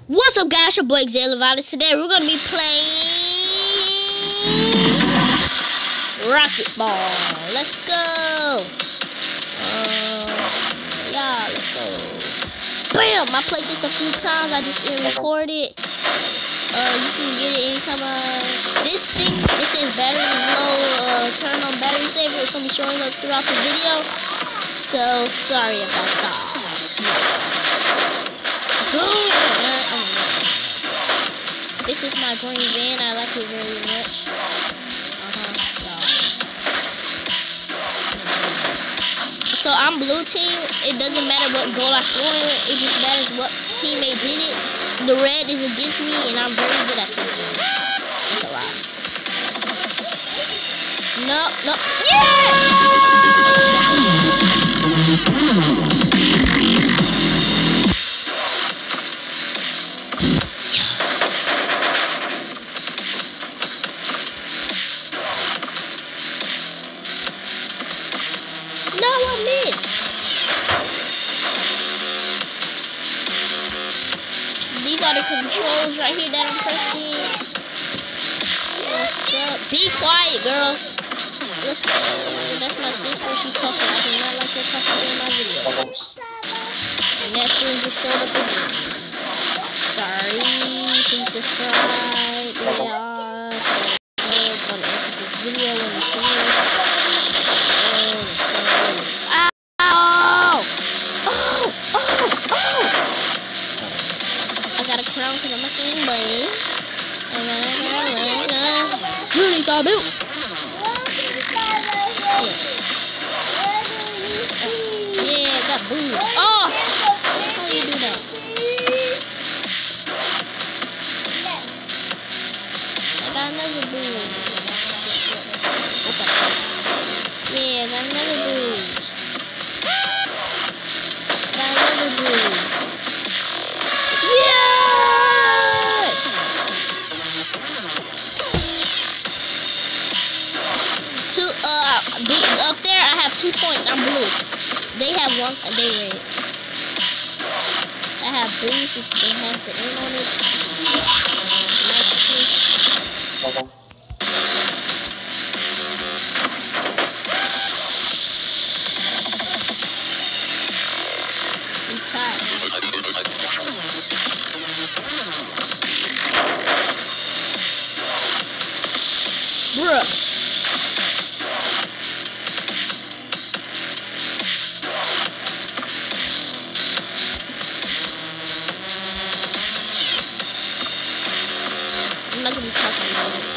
What's up, guys? Your boy Xavier Levitas. Today we're gonna be playing Rocket Ball. Let's go. Yeah, let's go. Bam! I played this a few times. I just didn't record it. You can get it anytime. This thing, it says battery is low. Turn on battery saver. It's gonna be showing up throughout the video. So sorry about that. This is my green van. I like it very much. So I'm blue team. It doesn't matter what goal I score. It just matters what teammate did it. The red is against me, and I'm very good at this game. That's a lie. No, no. Controls right here that I'm pressing. Let's go. Be quiet, girl. Let's go. That's my sister. She talking. I do not like her talking in my videos. And that thing just showed up again. Sorry. Please subscribe. Yeah. This video when it's finished. Saw boot. Yeah, got boobs. Oh, how do you do that? I got another boob. Yeah, got another boob. Got another boob. Up there, I have 2 points. I'm blue. They have 1. They red. I have boosts. They have the N on it. I'm tired. Bruh. I'm not gonna be talking about it.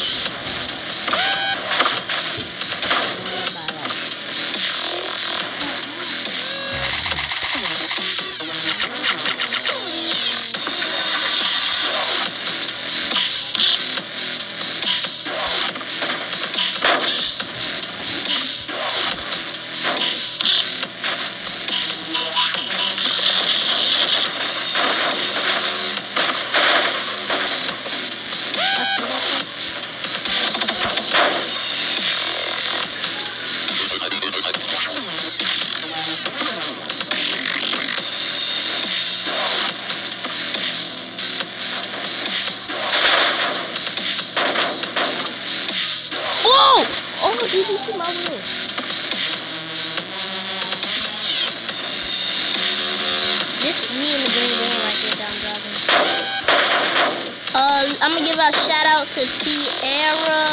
Oh, did you see my wheel? This me and the green van right there down driving. I'm gonna give a shout out to Tiara.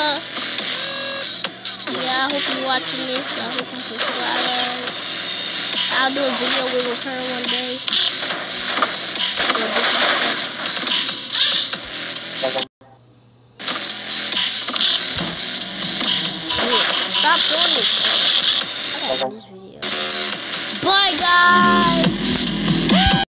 Yeah, I hope you're watching this. I hope you subscribe. I'll do a video with her one day.